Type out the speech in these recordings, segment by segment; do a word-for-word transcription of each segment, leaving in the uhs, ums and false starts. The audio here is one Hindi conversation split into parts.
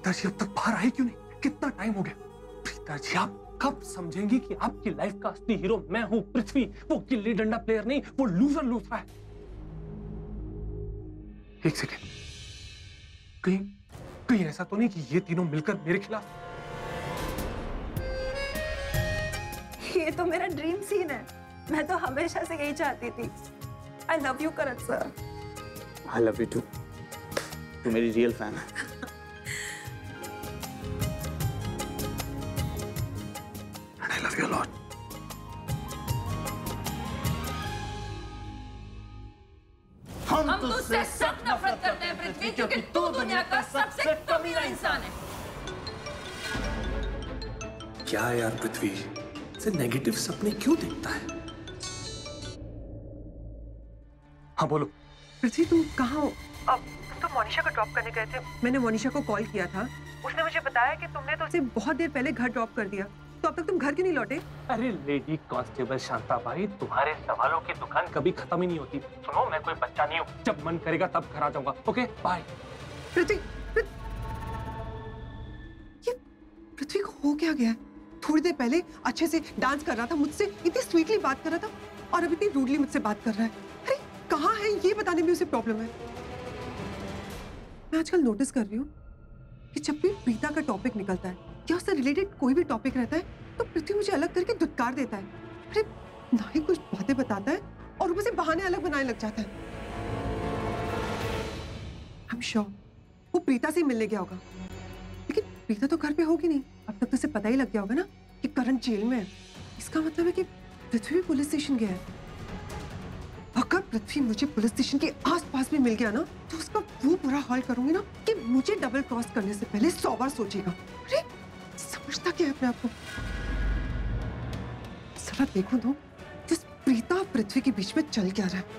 प्रीता जी अब तक बाहर आए क्यों नहीं? कितना टाइम हो गया? प्रीता जी आप कब समझेंगी कि आपकी लाइफ का असली हीरो मैं हूं, पृथ्वी, वो गिल्ली डंडा प्लेयर नहीं, वो लूजर लूथ रहा है। एक सेकेंड, कहीं कहीं ऐसा तो नहीं कि ये तीनों मिलकर मेरे खिलाफ? ये तो मेरा ड्रीम सीन है। मैं तो हमेशा से यही चाहती थी। I love you Karan sir. I love you too. तू मेरी रियल फैन है। And I love you a lot. हम तुझसे सख्त नफरत करते हैं पृथ्वी, क्योंकि तू दुनिया का सबसे कमीना इंसान है। क्या यार पृथ्वी, से नेगेटिव सपने क्यों देखता है? हाँ बोलो। पृथ्वी तुम कहाँ हो? अब तुम मोनिशा को ड्रॉप करने गए थे। मैंने मोनिशा को कॉल किया था, उसने मुझे बताया कि तुमने तो उसे बहुत देर पहले घर ड्रॉप कर दिया। तो अब तक तुम घर क्यों नहीं लौटे? अरे लेडी कांस्टेबल शांताबाई, तुम्हारे सवालों की दुकान कभी खत्म ही नहीं होती। सुनो, मैं कोई बच्चा नहीं हूँ, जब मन करेगा तब घर आ जाऊंगा। Okay bye. पृथ्वी, ये पृथ्वी को हो क्या गया? थोड़ी देर पहले अच्छे से डांस कर रहा था, मुझसे इतनी स्वीटली बात कर रहा था, और अब इतनी रूडली मुझसे बात कर रहा है। अरे कहाँ है, ये बताने में उसे प्रॉब्लम है। मैं आजकल नोटिस कर रही हूँ कि जब भी प्रीता का टॉपिक निकलता है या उससे रिलेटेड कोई भी टॉपिक रहता है तो पृथ्वी मुझे अलग करके धुतकार देता है। अरे ना ही कुछ बातें बताता है और ऊपर से बहाने अलग बनाने लग जाता है। I'm sure वो प्रीता से मिलने गया होगा, लेकिन प्रीता तो घर पे होगी नहीं। अब तक तो उसे पता ही लग गया होगा ना कि करण जेल में है। इसका मतलब है कि पृथ्वी पुलिस स्टेशन गया है। अगर पृथ्वी मुझे पुलिस स्टेशन के आसपास में मिल गया ना तो उसका वो बुरा हाल करूंगी ना कि मुझे डबल क्रॉस करने से पहले सौ बार सोचेगा। अरे समझता क्या है अपने आप को? जरा देखो तो जिस प्रीता और पृथ्वी के बीच में चल क्या रहा है।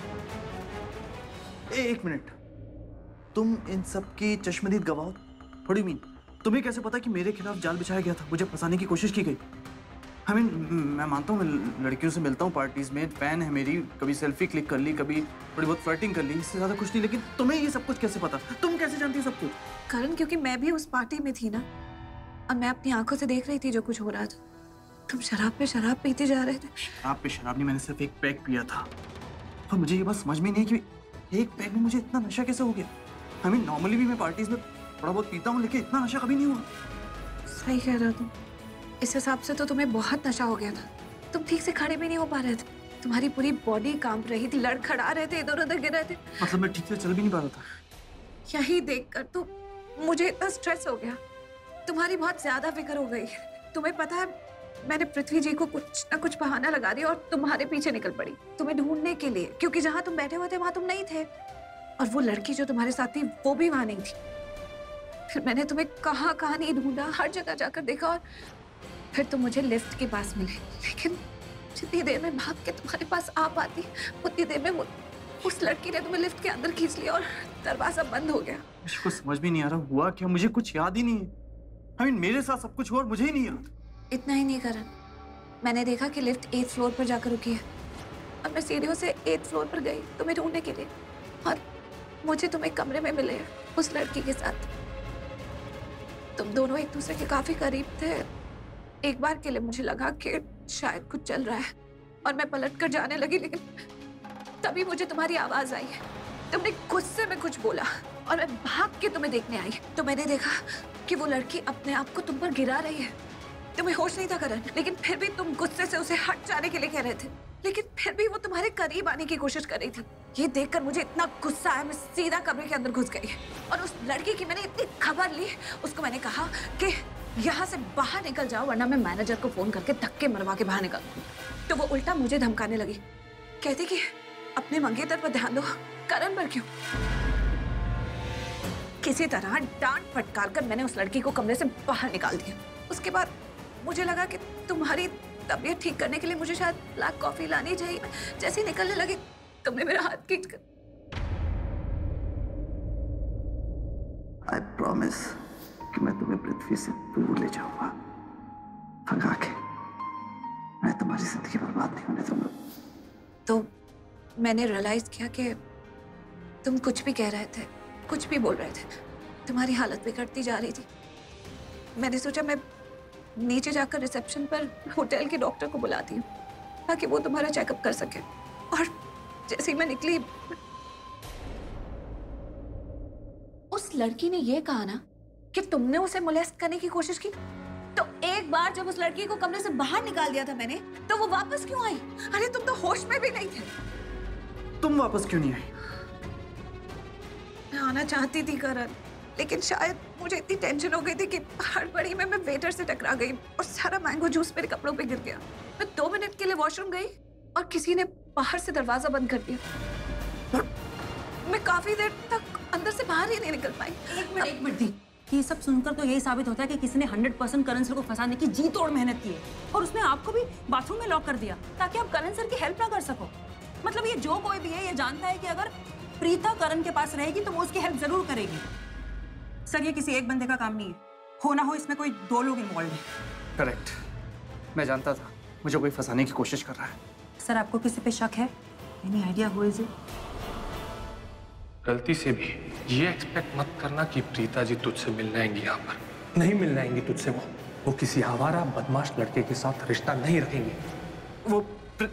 ए, एक मिनट, तुम इन सब की चश्मदीद गवाह? थोड़ी मीन तुम्हें कैसे पता कि मेरे खिलाफ जाल बिछाया गया था, मुझे फंसाने की कोशिश की गई? आई मीन मैं मानता हूँ, मैं लड़कियों से मिलता हूँ पार्टीज में, फैन है मेरी, कभी सेल्फी क्लिक कर ली, कभी थोड़ी बहुत फ्लर्टिंग कर ली, इससे ज्यादा कुछ नहीं। लेकिन तुम्हें ये सब कुछ कैसे पता? तुम कैसे जानती हो सब कुछ? करण, क्योंकि मैं भी उस पार्टी में थी ना, और मैं अपनी आंखों से देख रही थी जो कुछ हो रहा था। तुम शराब पे शराब पीते जा रहे थे। शराब पे शराब नहीं, मैंने सिर्फ एक पैक पिया था। और मुझे ये बात समझ में नहीं है कि एक पैक में मुझे इतना नशा कैसे हो गया। आई मीन नॉर्मली भी मैं पार्टीज में थोड़ा बहुत पीता हूँ, लेकिन इतना नशा कभी नहीं हुआ। सही कह रहा तुम। इस हिसाब से तो तुम्हें बहुत नशा हो गया था। तुम ठीक से खड़े भी नहीं हो पा रहे थे, तुम्हारी पूरी बॉडी कांप रही थी, लड़खड़ा रहे थे, इधर उधर गिर रहे थे। मतलब मैं ठीक से चल भी नहीं पा रहा था। यही देखकर तो मुझे इतना स्ट्रेस हो गया। तुम्हारी बहुत ज्यादा फिक्र हो गई। तुम्हें पता है, मैंने पृथ्वी जी को कुछ ना कुछ बहाना लगा दिया और तुम्हारे पीछे निकल पड़ी तुम्हें ढूंढने के लिए, क्योंकि जहां तुम बैठे हुए थे वहां तुम नहीं थे, और वो लड़की जो तुम्हारे साथ थी वो भी वहां नहीं थी। फिर मैंने तुम्हें कहाँ कहाँ नहीं ढूंढा, हर जगह जाकर देखा, और फिर तुम मुझे लिफ्ट के पास मिले। लेकिन जितनी देर में भाग के तुम्हारे पास आ पाती, उतनी देर में वो उस लड़की ने तुम्हें लिफ्ट के अंदर खींच लिया और दरवाजा बंद हो गया। मुझे कुछ समझ भी नहीं आ रहा हुआ क्या, मुझे कुछ याद ही नहीं है। आई मीन मेरे साथ सब कुछ हुआ और मुझे ही नहीं याद। इतना ही नहीं करण, मैंने देखा कि लिफ्ट एट फ्लोर पर जाकर रुकी है, और मैं सीढ़ियों से एट फ्लोर पर गई तुम्हें ढूंढने के लिए, और मुझे तुम एक कमरे में मिले उस लड़की के साथ। तुम दोनों एक दूसरे के काफी करीब थे। एक बार के लिए मुझे लगा कि शायद कुछ चल रहा है, और मैं पलट कर जाने लगी, लेकिन तभी मुझे तुम्हारी आवाज आई। तुमने गुस्से में कुछ बोला और मैं भाग के तुम्हें देखने आई, तो मैंने देखा कि वो लड़की अपने आप को तुम पर गिरा रही है। तुम्हें होश नहीं था करण, लेकिन फिर भी तुम गुस्से से उसे हट जाने के लिए कह रहे थे, लेकिन फिर भी वो तुम्हारे करीब आने की कोशिश कर रही थी। ये देखकर मुझे इतना गुस्सा आया, मैं सीधा कमरे के अंदर घुस गई, और उस लड़की की मैंने इतनी खबर ली, उसको मैंने कहा कि यहाँ से बाहर निकल जाओ, वरना मैं मैनेजर को फोन करके धक्के मरवा के बाहर निकल। तो वो उल्टा मुझे धमकाने लगी, कहती कि अपने मंगेतर पर ध्यान दो, करण पर क्यों। किसी तरह डांट फटकार कर मैंने उस लड़की को कमरे से बाहर निकाल दिया। उसके बाद मुझे लगा कि तुम्हारी तबीयत ठीक करने के लिए मुझे शायद ब्लैक कॉफी लानी चाहिए। जैसे ही निकलने लगी तुमने मेरा हाथ खींच कर। आई प्रॉमिस कि मैं तुम्हें पृथ्वी से दूर ले जाऊंगा, भगा के। मैं तुम्हारी जिंदगी बर्बाद नहीं होने दूंगा। तो मैंने रियलाइज किया कि तुम कुछ भी कह रहे थे, कुछ भी बोल रहे थे, तुम्हारी हालत बिगड़ती जा रही थी। मैंने सोचा मैं नीचे जाकर रिसेप्शन पर होटल के डॉक्टर को बुलाती हूँ ताकि वो तुम्हारा चेकअप कर सके। और जैसे ही मैं निकली, उस लड़की ने ये कहा ना कि तुमने उसे मोलेस्ट करने की कोशिश की। तो एक बार जब उस लड़की को कमरे से बाहर निकाल दिया था मैंने, तो वो वापस क्यों आई? अरे तुम तो होश में भी नहीं थे। तुम वापस क्यों नहीं आई? मैं आना चाहती थी करण, लेकिन शायद मुझे इतनी टेंशन हो गई थी कि हड़बड़ी में मैं वेटर से टकरा गई और सारा मैंगो जूस मेरे कपड़ों पे गिर गया। मैं दो मिनट के लिए वॉशरूम गई और किसी ने बाहर से दरवाजा बंद कर दिया। मैं काफी देर तक अंदर से बाहर ही नहीं निकल पाई। एक मिनट एक मिनट दी, ये सब सुनकर तो यही साबित होता है कि किसी ने हंड्रेड परसेंट करण सर को फंसाने की जी तोड़ मेहनत की है और उसने आपको भी बाथरूम में लॉक कर दिया ताकि आप करण सर की हेल्प ना कर सको। मतलब ये जो कोई भी है ये जानता है कि अगर प्रीता करण के पास रहेगी तो वो उसकी हेल्प जरूर करेगी। सर ये किसी एक बंदे का काम नहीं है, हो ना हो इसमें कोई दो लोग इन्वॉल्व हैं। करेक्ट, मैं जानता था मुझे कोई फंसाने की कोशिश कर रहा है। सर आपको किसी पे शक है? Any idea who is it? गलती से भी ये एक्सपेक्ट मत करना कि प्रीता जी तुझसे मिलने आएंगी। यहाँ पर नहीं मिलने आएंगी तुझसे। वो वो किसी आवारा बदमाश लड़के के साथ रिश्ता नहीं रखेंगे। वो प्र...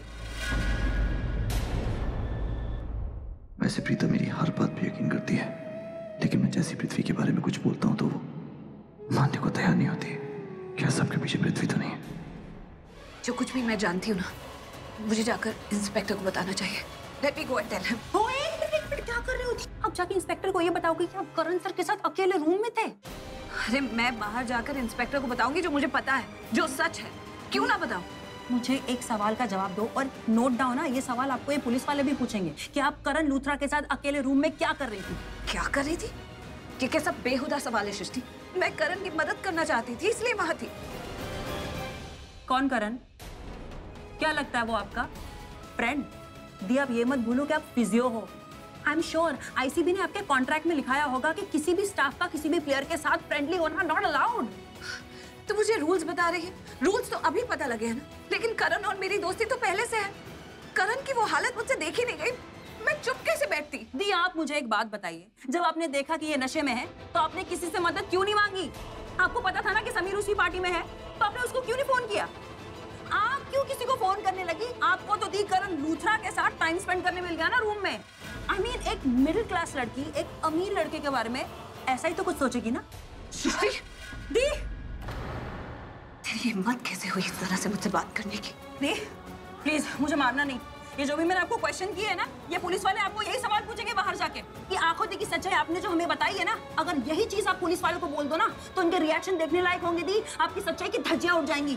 वैसे प्रीता मेरी हर बात पे यकीन करती है, लेकिन मैं जैसी पृथ्वी के बारे में कुछ बोलता हूँ तो वो मानने को तैयार नहीं होती। क्या सबके पीछे पृथ्वी तो नहीं है? जो कुछ भी मैं जानती हूँ ना, मुझे जाकर इंस्पेक्टर को बताना चाहिए। Let me go and tell him. ओ एक मिनट एक मिनट, क्या कर रहे हो? आप जाके इंस्पेक्टर को ये बताओगे कि आप करण सर के साथ अकेले रूम में थे? अरे मैं बाहर जाकर इंस्पेक्टर को बताऊंगी जो मुझे पता है, जो सच है। क्यों ना बताऊं? मुझे एक सवाल का जवाब दो और नोट डाउन ना, ये सवाल आपको ये पुलिस वाले भी पूछेंगे कि आप करण लूथरा के साथ अकेले रूम में क्या कर रही थी? क्या कर रही थी? ये कैसा बेहुदा सवाल है सृष्टि? मैं करण की मदद करना चाहती थी, इसलिए वहां थी। कौन करण? क्या लगता है वो आपका फ्रेंड? दी आप ये मत भूलो कि आप फिजियो हो। आई एम श्योर आईसीबी ने आपके कॉन्ट्रैक्ट में लिखाया होगा कि किसी भी स्टाफ का किसी भी प्लेयर के साथ फ्रेंडली होना नॉट अलाउड। तो मुझे रूल्स बता रही है। रूल्स तो अभी पता लगे हैं ना, लेकिन करण और मेरी दोस्ती तो पहले से है। करण की वो हालत मुझसे देखी नहीं गई, मैं चुप कैसे बैठती? दी आप मुझे एक बात बताइए, जब आपने देखा कि ये नशे में है तो आपने किसी से मदद क्यों नहीं मांगी? आपको पता था ना कि समीर उसी पार्टी में है, तो आपने उसको क्यों नहीं फोन किया? आप क्यों किसी को फोन करने लगी? आपको तो दी करण लूथरा के साथ टाइम स्पेंड करने मिल गया ना रूम में। आई I मीन mean, एक मिडिल क्लास लड़की एक अमीर लड़के के बारे में ऐसा ही तो कुछ सोचेगी ना? सृष्टि, दी तेरी हिम्मत कैसे हुई इस तरह से मुझसे बात करने की? दी प्लीज मुझे मारना नहीं। ये जो भी मैंने आपको क्वेश्चन किए है ना, ये पुलिस वाले आपको यही सवाल पूछेंगे बाहर जाके कि आंखों देखी सच्चाई आपने जो हमें बताई है ना, अगर यही चीज आप पुलिस वालों को बोल दो ना तो उनके रिएक्शन देखने लायक होंगे। दी आपकी सच्चाई की धज्जियां उड़ जाएंगी।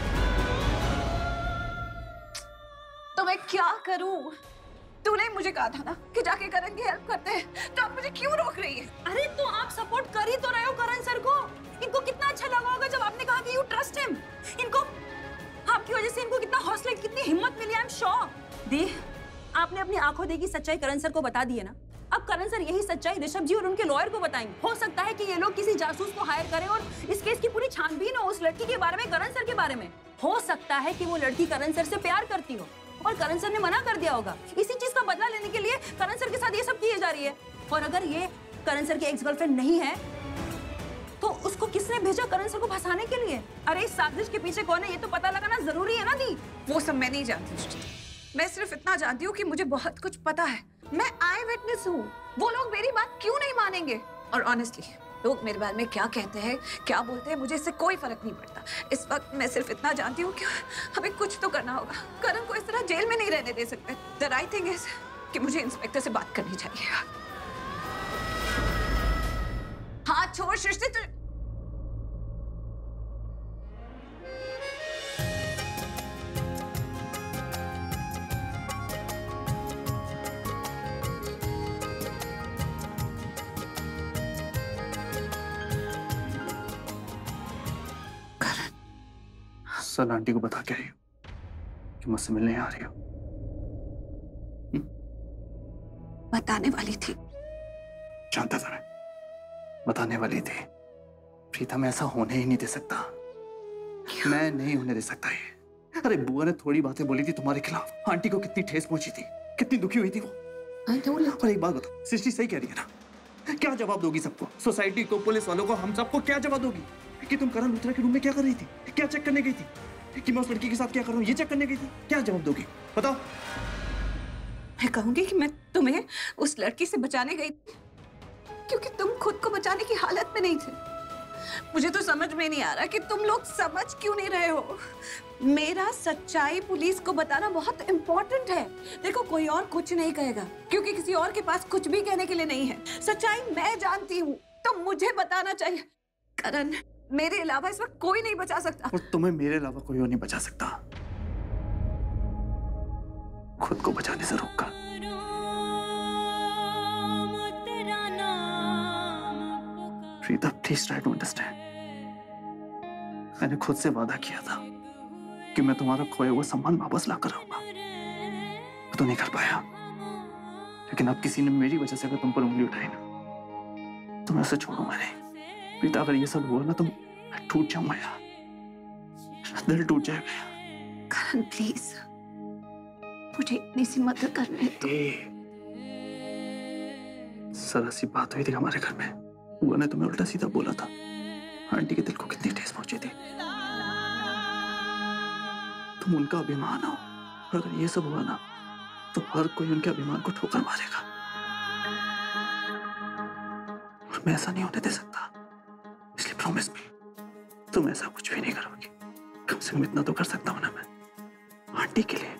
तो मैं क्या करूं? तूने मुझे कहा था ना कि जाके करण की हेल्प करते हैं, तो आप मुझे क्यों रोक रही है? अरे तो आप सपोर्ट कर ही तो रहे हो करण सर को। इनको कितना अच्छा लगा होगा जब आपने कहा कि यू ट्रस्ट हिम। इनको आपकी वजह से इनको कितना हौसला कितनी हिम्मत मिली। आई एम श्योर दी आपने अपनी आंखों देखी सच्चाई करण सर को बता दी है ना, अब करण सर यही सच्चाई ऋषभ जी और उनके लॉयर को बताएंगे। हो सकता है कि ये लोग किसी जासूस को हायर करें और इस केस की पूरी छानबीन हो उस लड़की के बारे में, करण सर के बारे में। हो सकता है कि वो लड़की करण सर से प्यार करती हो और करण सर ने मना कर दिया होगा। इसी चीज का बदला लेने के लिए करण सर के साथ ये सब किए जा रही है। और अगर ये करण सर की एक्स गर्लफ्रेंड नहीं है तो उसको किसने भेजा करण सर को फंसाने के लिए? अरे इस साजिश के पीछे कौन है ये तो पता लगाना जरूरी है ना दी। वो सब मैं नहीं जानती, मैं सिर्फ इतना जानती हूँ कि मुझे बहुत कुछ पता है। मैं आई विटनेस हूँ। वो लोग मेरी बात क्यों नहीं मानेंगे? और ऑनेस्टली लोग मेरे बारे में क्या कहते हैं, क्या बोलते हैं, मुझे इससे कोई फर्क नहीं पड़ता। इस वक्त मैं सिर्फ इतना जानती हूँ कि हमें कुछ तो करना होगा। करण को इस तरह जेल में नहीं रहने दे सकते। द राइट थिंग इज कि मुझे इंस्पेक्टर से बात करनी चाहिए। हाथ छोड़ सृष्टि। तु... सर आंटी को बता के आई हो कि मुझसे मिलने आ रही हो। बताने वाली थी। जानता था मैं, बताने वाली थी। प्रीता मैं ऐसा होने ही नहीं दे सकता। मैं नहीं होने दे सकता ये। अरे बुआ ने थोड़ी बातें बोली थी तुम्हारे खिलाफ, आंटी को कितनी ठेस पहुंची थी, कितनी दुखी हुई थी वो। I don't know. और एक बात बताओ, सृष्टि सही कह रही है ना, क्या जवाब दोगी सबको? सोसाइटी को, पुलिस वालों को, हम सबको क्या जवाब दोगी कि तुम करण लुथरा के रूम में क्या कर रही थी, क्या चेक करने गई थी, कि मैं उस लड़की के साथ क्या कर रहा हूँ ये चेक करने गई थी? क्या जवाब दोगी बताओ? मैं कहूंगी कि मैं तुम्हें उस लड़की से बचाने गई थी क्योंकि तुम खुद को बचाने की हालत में नहीं थे। मुझे तो समझ में नहीं आ रहा कि तुम लोग समझ क्यों नहीं रहे हो। मेरा सच्चाई पुलिस को बताना बहुत इंपॉर्टेंट है। देखो, कोई और कुछ नहीं कहेगा क्योंकि किसी और के पास कुछ भी कहने के लिए नहीं है। सच्चाई मैं जानती हूँ, तो मुझे बताना चाहिए। करण, मेरे अलावा इस वक्त कोई नहीं बचा सकता। और तुम्हें मेरे अलावा कोई और नहीं बचा सकता। खुद को बचाने से रोक कर। Preeta, please try to understand. मैंने खुद से वादा किया था कि मैं तुम्हारा खोया हुआ सम्मान वापस लाकर आऊंगा। मैं तो नहीं कर पाया, लेकिन अब किसी ने मेरी वजह से अगर तुम पर उंगली उठाई ना, तो मैं उसे छोड़ूंगा नहीं। प्रीता, अगर ये सब हुआ ना तो मैं टूट जाऊंगा यार, मेरा दिल टूट जाएगा। करण प्लीज, मुझे इतनी सी मदद करने दो। जरा सी बात हुई थी हमारे घर में, बुआ ने तुम्हें उल्टा सीधा बोला था। आंटी के दिल को कितनी ठेस पहुंची थी। तुम उनका अभिमान हो, और अगर ये सब हुआ ना तो हर कोई उनके अभिमान को ठोकर मारेगा, और मैं ऐसा नहीं होने दे सकता। इसलिए प्रॉमिस मी, तुम ऐसा कुछ भी नहीं करोगी। कम से कम इतना तो कर सकता हूं ना मैं, आंटी के लिए,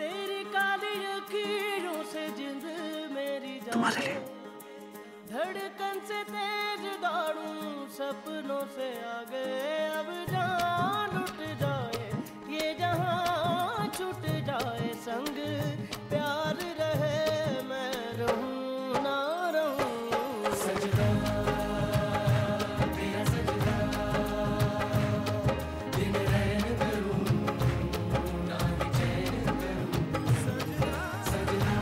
तुम्हारे लिए। धड़कन से तेज दौड़ूं, सपनों से आगे अब जान उठ जाए, ये जहां छूट जाए, संग प्यार रहे, मैं रहूं ना रहूं। सजदा तेरा सजदा, दिन रैन करूं ना चैन करूं। सजदा सजदा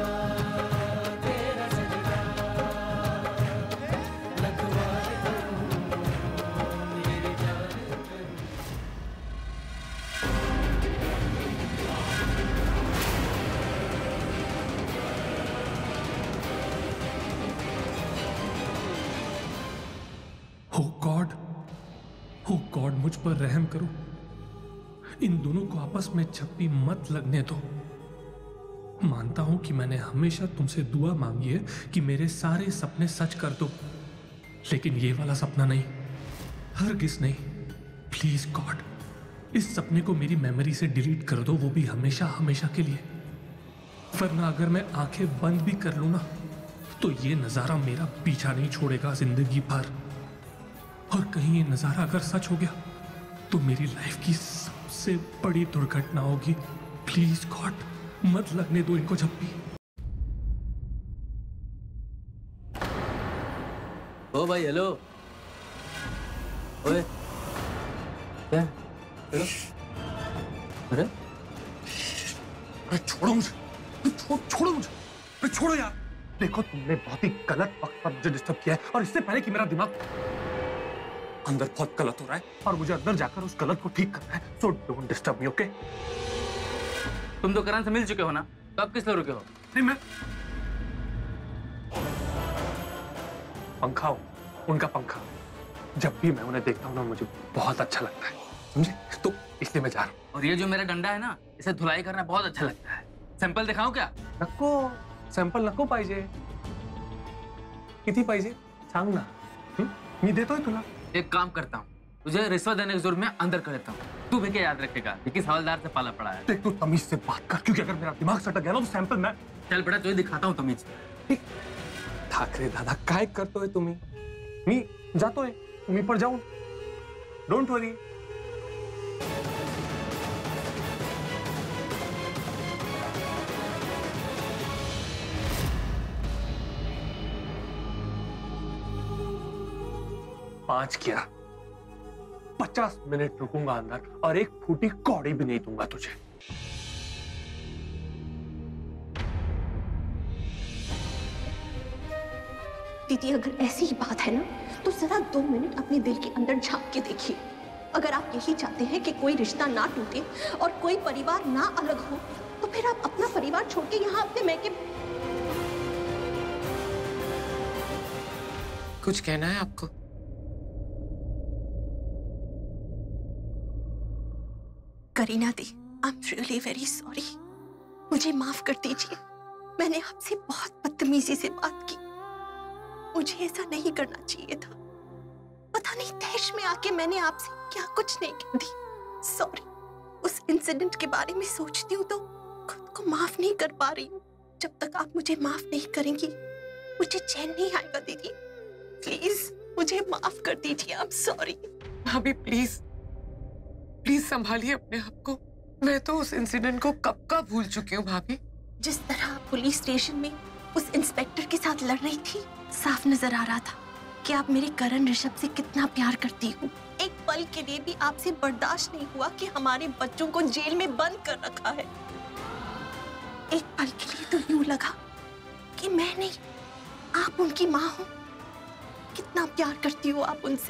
तेरा सजदा, लगवार करूं मेरी जान करूं। हो गॉड, हो गॉड, मुझ पर रहम करो। इन दोनों को आपस में जब भी मत लगने दो। मानता हूं कि मैंने हमेशा तुमसे दुआ मांगी है कि मेरे सारे सपने सच कर दो, लेकिन ये वाला सपना नहीं, हरगिज़ नहीं। प्लीज गॉड, इस सपने को मेरी मेमोरी से डिलीट कर दो, वो भी हमेशा हमेशा के लिए। वरना अगर मैं आंखें बंद भी कर लूं ना, तो ये नजारा मेरा पीछा नहीं छोड़ेगा जिंदगी भर। और कहीं ये नजारा अगर सच हो गया तो मेरी लाइफ की सबसे बड़ी दुर्घटना होगी। प्लीज गॉड, मत लगने दो इनको जब भी। ओ भाई, हेलो। ओए, क्या? हेलो? अरे अरे छोड़ो मुझे, छो, छोड़ो मुझे, अरे छोड़ो यार। देखो, तुमने बहुत ही गलत वक्त पर मुझे डिस्टर्ब किया है, और इससे पहले कि मेरा दिमाग अंदर बहुत गलत हो रहा है और मुझे अंदर जाकर उस गलत को ठीक करना है। So don't disturb me, okay? तुम तो करण से मिल चुके हो ना, तो अब किस लिए रुके हो? नहीं, मैं पंखा हूं, उनका पंखा। जब भी मैं उन्हें देखता हूं ना, मुझे बहुत अच्छा लगता है, समझे? तो इसलिए मैं जा रहा हूं। और ये जो मेरा डंडा है ना, इसे धुलाई करना बहुत अच्छा लगता है। सैंपल दिखाऊं क्या? नको, सॅम्पल नको पाहिजे। किती पाहिजे सांग ना, हं? मी देतोय तुला। एक काम करता हूँ, तुझे रिश्वत देने की जरूरत में अंदर कर देता हूँ। तू भी क्या याद रखेगा कि किस हवलदार से पाला पड़ा है। देख, तू तमीज से बात कर, क्योंकि अगर मेरा दिमाग सटक गया ना तो सॅम्पल मैं। चल बेटा, तुझे दिखाता हूँ तमीज। ठीक. ठाकरे दादा, काय करतोय तुम्ही? मी जातोय, मी पण जाऊन, डोंट वरी। पांच किया, पचास मिनट रुकूंगा अंदर और एक फूटी कौड़ी भी नहीं दूंगा तुझे। दीदी, अगर ऐसी ही बात है ना, तो जरा दो मिनट अपने दिल के अंदर झांक के देखिए। अगर आप यही चाहते हैं कि कोई रिश्ता ना टूटे और कोई परिवार ना अलग हो, तो फिर आप अपना परिवार छोड़ के यहाँ अपने मैके कुछ कहना है आपको? Kareena di, I am really very sorry. मुझे माफ कर दीजिए। मैंने आपसे बहुत बदतमीजी से बात की। मुझे ऐसा नहीं करना चाहिए था। पता नहीं तैश में आके मैंने आपसे क्या कुछ नहीं कह दी। सॉरी। उस इंसिडेंट के बारे में सोचती हूँ तो खुद को माफ नहीं कर पा रही हूँ। जब तक आप मुझे माफ नहीं करेंगी मुझे चैन नहीं आएगा। दीदी प्लीज मुझे माफ कर दीजिए। I am sorry. भाभी प्लीज प्लीज संभालिए अपने आप को। मैं तो उस इंसिडेंट को कब का भूल चुकी हूँ भाभी। जिस तरह आप पुलिस स्टेशन में उस इंस्पेक्टर के साथ लड़ रही थी, साफ नजर आ रहा था कि आप मेरे करण ऋषभ से कितना प्यार करती हो। एक पल के लिए भी आपसे बर्दाश्त नहीं हुआ कि हमारे बच्चों को जेल में बंद कर रखा है। एक पल के लिए तो यूं लगा कि मैं नहीं, आप उनकी माँ हो। कितना प्यार करती हो आप उनसे।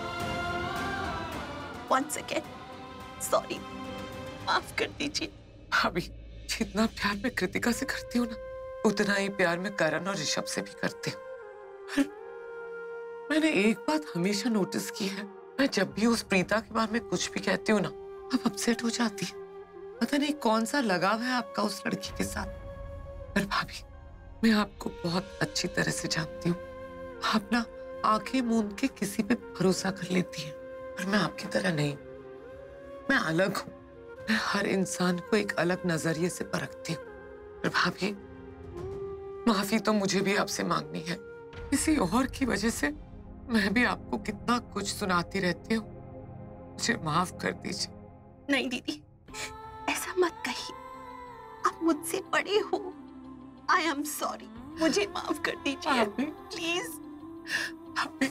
Once again, sorry, माफ कर दीजिए। भाभी जितना प्यार मैं कृतिका से करती हूँ ना, उतना ही प्यार मैं करण और ऋषभ से भी करती हूँ। मैंने एक बात हमेशा नोटिस की है, मैं जब भी उस प्रीता के बारे में कुछ भी कहती हूँ ना, आप अपसेट हो जाती है। पता नहीं कौन सा लगाव है आपका उस लड़की के साथ। पर भाभी मैं आपको बहुत अच्छी तरह से जानती हूँ। आप ना आंखें मूंद के किसी पे भरोसा कर लेती हैं, पर मैं आपकी तरह नहीं। मैं अलग हूँ। मैं हर इंसान को एक अलग नजरिए से परखती हूँ। पर भाभी माफी तो मुझे भी आपसे मांगनी है। किसी और की वजह से मैं भी आपको कितना कुछ सुनाती रहती हूँ। मुझे माफ कर दीजिए। नहीं दीदी, ऐसा मत कहिए। आप मुझसे बड़े हो। I am sorry. मुझे माफ कर दीजिए प्लीज। भाभी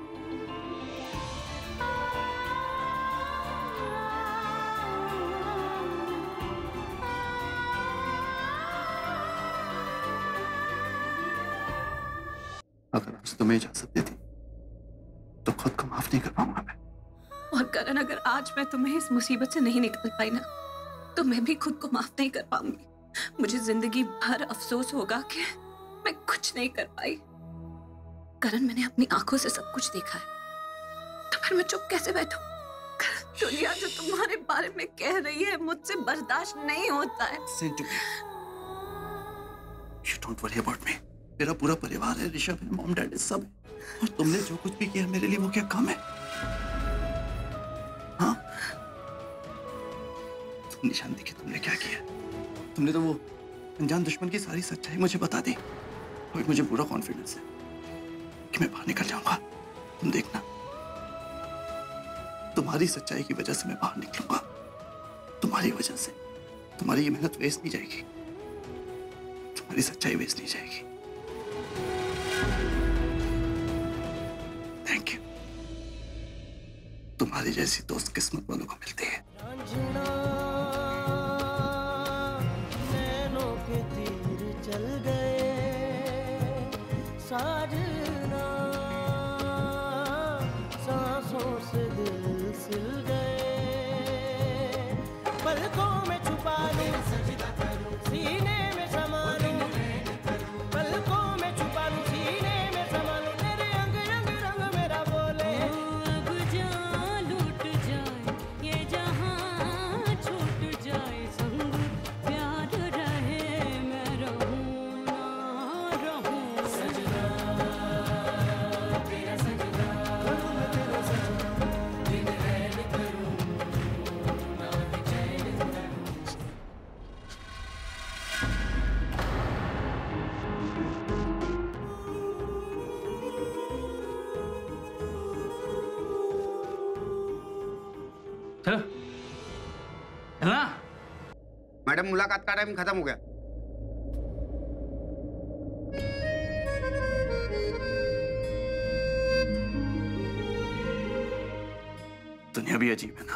अगर आज तुम्हें इजाजत देती तो खुद को माफ नहीं कर पाऊंगा मैं। और करण, अगर आज मैं तुम्हें इस मुसीबत से नहीं निकाल पाई ना, तो मैं भी खुद को माफ नहीं कर पाऊंगी। मुझे जिंदगी भर अफसोस होगा कि मैं कुछ नहीं कर पाई। करण, मैंने अपनी आंखों से सब कुछ देखा है, तो फिर मैं चुप कैसे बैठूं? दुनिया जो तुम्हारे बारे में कह रही है मुझसे बर्दाश्त नहीं होता है। You don't worry about me. मेरा पूरा परिवार है, ऋषभ है, मॉम डैड सब है। और तुमने जो कुछ भी किया मेरे लिए वो क्या कम है? हाँ? तुम निशान देखी तुमने क्या किया? तुमने तो वो अनजान दुश्मन की सारी सच्चाई मुझे बता दी। और मुझे पूरा कॉन्फिडेंस है कि मैं बाहर निकल जाऊंगा। तुम देखना, तुम्हारी सच्चाई की वजह से मैं बाहर निकलूंगा। तुम्हारी वजह से तुम्हारी ये मेहनत वेस्ट नहीं जाएगी। तुम्हारी सच्चाई वेस्ट नहीं जाएगी। Thank you. तुम्हारी जैसी दोस्त किस्मत वालों को मिलती है। नैनों के तीर चल गए साजना, सांसों से दिल सिल गए। पलकों में छुपा लूं, सीने में समा लूं, पलकों में छुपा लूं, सीने में समा लूं। तेरे अंग रंग रंग मेरा बोले, अब जा लूट जाए ये जहां, छूट जाए संग प्यार रहे, मैं रहूं ना रहूं। सजना तेरा सजना, तेरा सजना, दिन रैन करूं ना चैन करूं। चलो चलना। मैडम मुलाकात का टाइम खत्म हो गया। दुनिया भी अजीब है ना।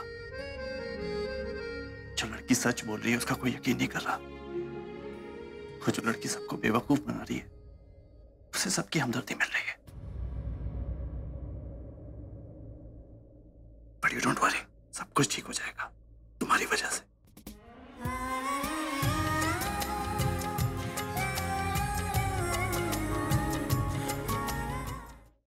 जो लड़की सच बोल रही है उसका कोई यकीन नहीं कर रहा। और जो लड़की सबको बेवकूफ बना रही है उसे सबकी हमदर्दी मिल रही है। बट यू डोंट वरी, सब कुछ ठीक हो जाएगा।